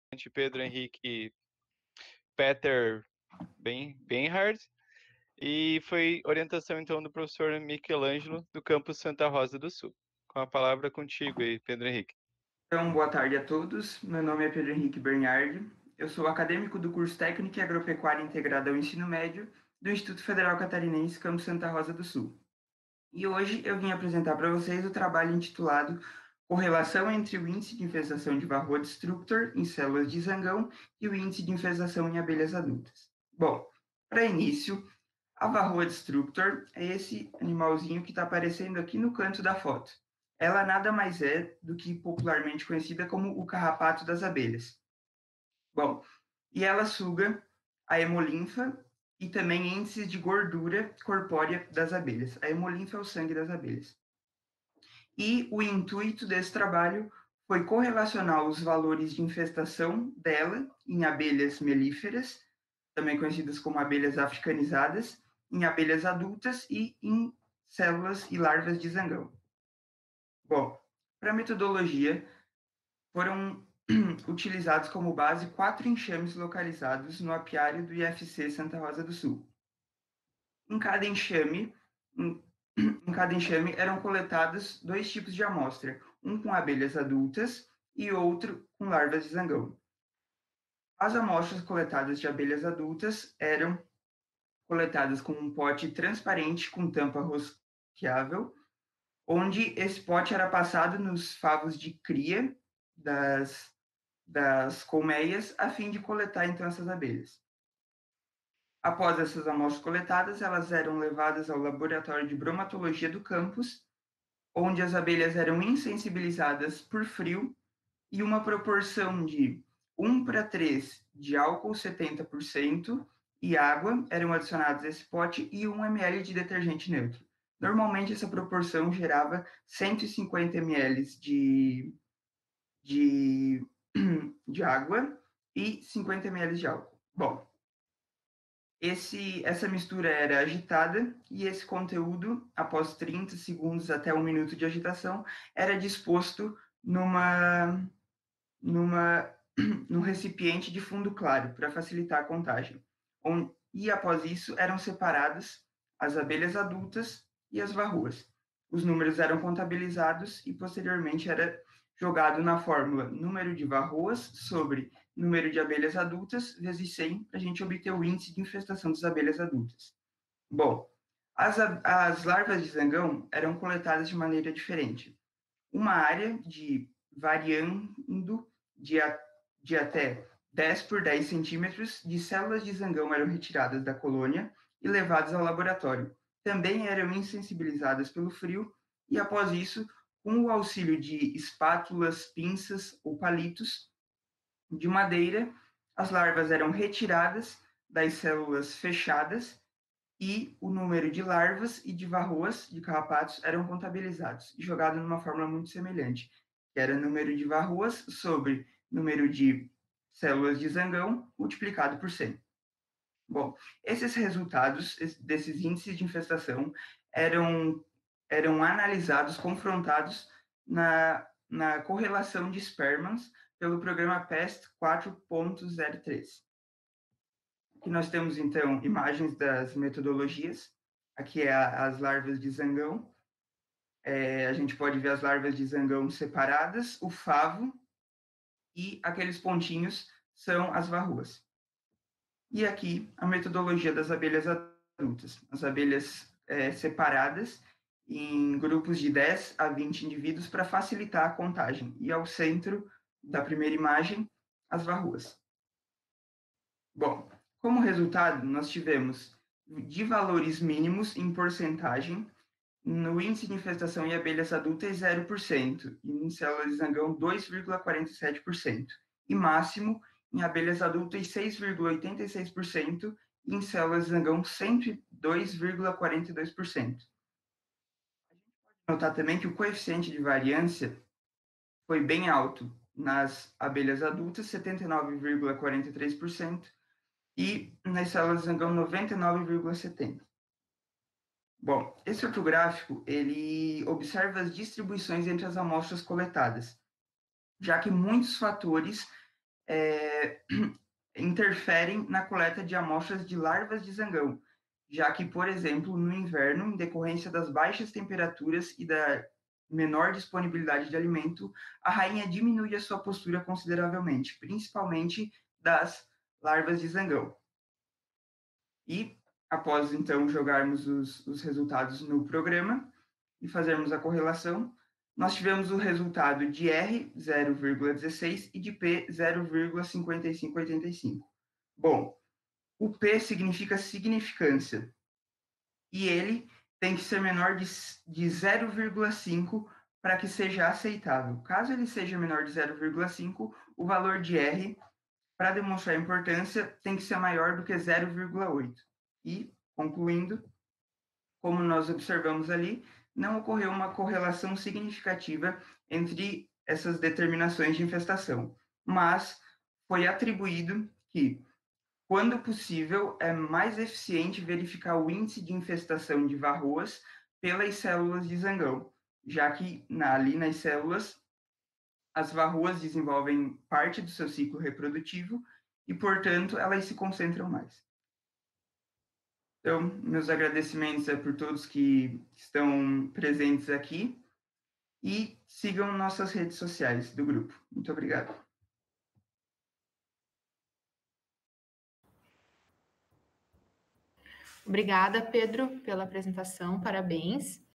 Pedro Henrique Peter Benhard, e foi orientação então do professor Michelangelo do campus Santa Rosa do Sul. Com a palavra contigo aí, Pedro Henrique. Então, boa tarde a todos. Meu nome é Pedro Henrique Bernhardi. Eu sou acadêmico do curso Técnico em Agropecuária Integrada ao Ensino Médio do Instituto Federal Catarinense, campus Santa Rosa do Sul. E hoje eu vim apresentar para vocês o trabalho intitulado Correlação entre o índice de infestação de varroa destructor em células de zangão e o índice de infestação em abelhas adultas. Bom, para início, a varroa destructor é esse animalzinho que está aparecendo aqui no canto da foto. Ela nada mais é do que popularmente conhecida como o carrapato das abelhas. Bom, e ela suga a hemolinfa e também índices de gordura corpórea das abelhas. A hemolinfa é o sangue das abelhas. E o intuito desse trabalho foi correlacionar os valores de infestação dela em abelhas melíferas, também conhecidas como abelhas africanizadas, em abelhas adultas e em células e larvas de zangão. Bom, para a metodologia, foram utilizados como base 4 enxames localizados no apiário do IFC Santa Rosa do Sul. Em cada enxame eram coletados 2 tipos de amostra, um com abelhas adultas e outro com larvas de zangão. As amostras coletadas de abelhas adultas eram coletadas com um pote transparente com tampa rosqueável, onde esse pote era passado nos favos de cria das colmeias, a fim de coletar então essas abelhas. Após essas amostras coletadas, elas eram levadas ao laboratório de bromatologia do campus, onde as abelhas eram insensibilizadas por frio e uma proporção de 1:3 de álcool 70% e água eram adicionados a esse pote e 1 ml de detergente neutro. Normalmente, essa proporção gerava 150 ml de água e 50 ml de álcool. Bom, essa mistura era agitada e esse conteúdo, após 30 segundos até 1 minuto de agitação, era disposto num recipiente de fundo claro, para facilitar a contagem. E após isso, eram separadas as abelhas adultas e as varroas. Os números eram contabilizados e, posteriormente, era jogado na fórmula número de varroas sobre número de abelhas adultas vezes 100, para a gente obter o índice de infestação das abelhas adultas. Bom, as larvas de zangão eram coletadas de maneira diferente. Uma área variando de até 10 por 10 centímetros de células de zangão eram retiradas da colônia e levadas ao laboratório. Também eram insensibilizadas pelo frio e, após isso, com o auxílio de espátulas, pinças ou palitos de madeira, as larvas eram retiradas das células fechadas e o número de larvas e de varroas, de carrapatos, eram contabilizados e jogado numa fórmula muito semelhante, que era número de varroas sobre número de células de zangão multiplicado por 100. Bom, esses resultados desses índices de infestação eram analisados, confrontados na correlação de Spearmans pelo programa PEST 4.03. Aqui nós temos, então, imagens das metodologias. Aqui é as larvas de zangão. A gente pode ver as larvas de zangão separadas, o favo, e aqueles pontinhos são as varroas. E aqui a metodologia das abelhas adultas. As abelhas separadas em grupos de 10 a 20 indivíduos para facilitar a contagem. E ao centro da primeira imagem, as varroas. Bom, como resultado, nós tivemos de valores mínimos em porcentagem, no índice de infestação em abelhas adultas 0%, e em células de zangão 2,47%, e máximo em abelhas adultas 6,86%, e em células de zangão 102,42%. A gente pode notar também que o coeficiente de variância foi bem alto nas abelhas adultas, 79,43%, e nas células de zangão 99,70%. Bom, esse outro gráfico, ele observa as distribuições entre as amostras coletadas, já que muitos fatores interferem na coleta de amostras de larvas de zangão, já que, por exemplo, no inverno, em decorrência das baixas temperaturas e da menor disponibilidade de alimento, a rainha diminui a sua postura consideravelmente, principalmente das larvas de zangão. E, após, então, jogarmos os resultados no programa e fazermos a correlação, nós tivemos o resultado de R 0,16 e de P 0,5585. Bom, o P significa significância, e ele tem que ser menor de 0,5 para que seja aceitável. Caso ele seja menor de 0,5, o valor de R, para demonstrar importância, tem que ser maior do que 0,8. E, concluindo, como nós observamos ali, não ocorreu uma correlação significativa entre essas determinações de infestação, mas foi atribuído que, quando possível, é mais eficiente verificar o índice de infestação de varroas pelas células de zangão, já que ali nas células as varroas desenvolvem parte do seu ciclo reprodutivo e, portanto, elas se concentram mais. Então, meus agradecimentos por todos que estão presentes aqui e sigam nossas redes sociais do grupo. Muito obrigado. Obrigada, Pedro, pela apresentação, parabéns.